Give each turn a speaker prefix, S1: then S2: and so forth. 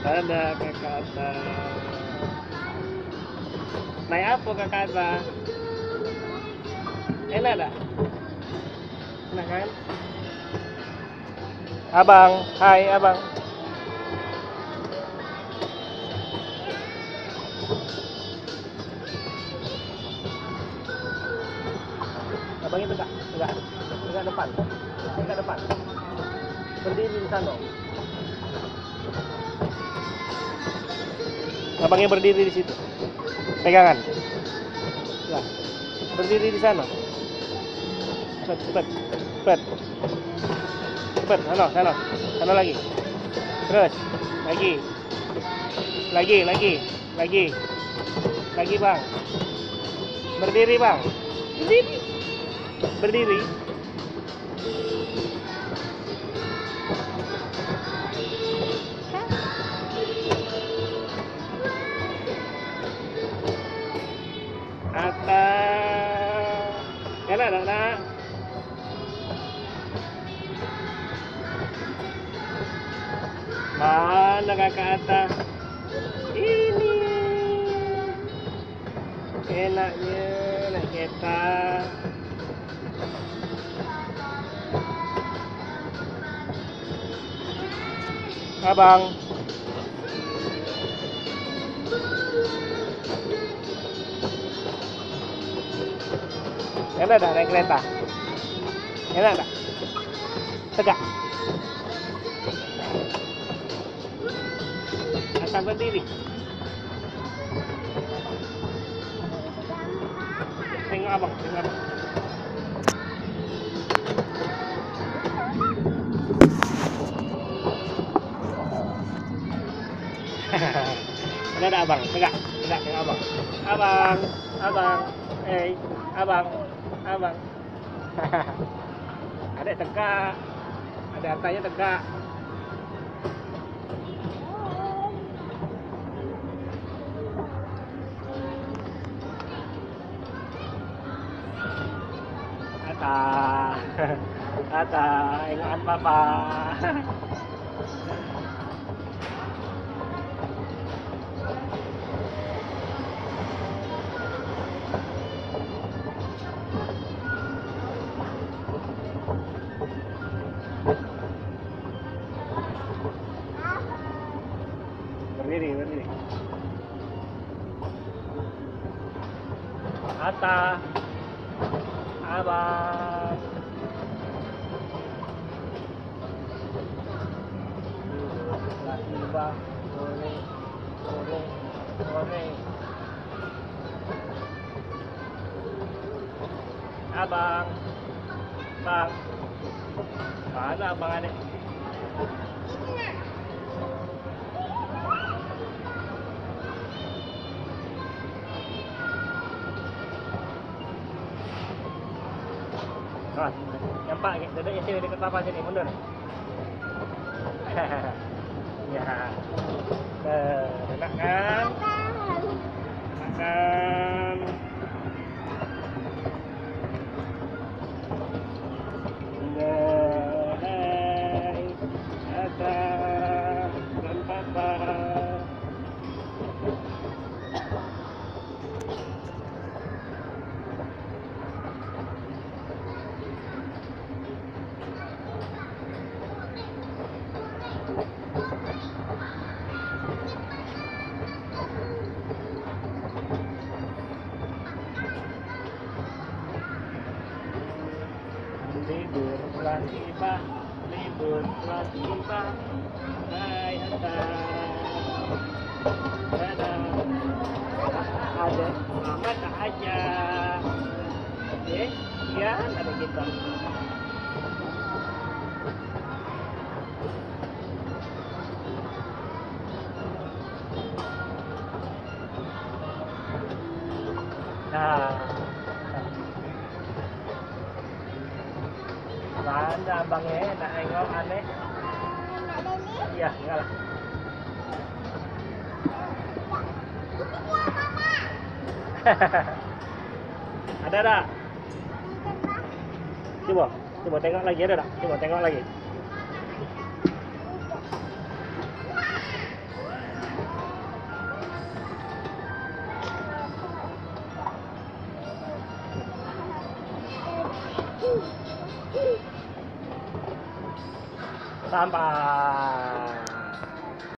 S1: Ada kakak Ata. Naik apa kakak Ata? Enak tak? Enak kan? Abang, hai abang. Abangnya tegak, tegak depan, tegak depan. Berdiri di sana. Abangnya berdiri di situ. Pegangan. Ya. Berdiri di sana. Cepat. Sana lagi. Terus. Lagi bang. Berdiri bang. Berdiri. Atas. Enak tak nak? Mana kakak atas? Ini enaknya naik kereta. Abang. Enak tak naik kereta? Enak tak? Tegak. Atas berdiri. Tengok abang. Ada tak abang? Tegak tengok abang. Abang. Abang. Ada tegak. Ada atasnya tegak. Atas, ingat papa. Berdiri. Atas. Abang. Tiba. Boleh. Abang. Bang. Mana abang adik? Nampak duduknya sini dekat papa sini, mundur. Ya. Enak kan? Libur telah tiba. Hai ada mama tak aja. Ya ada kita. Mana abangnya nak engok aneh? Iya, enggak lah. Ada tak? Coba tengok lagi, ada tak? Coba tengok lagi. Sampai.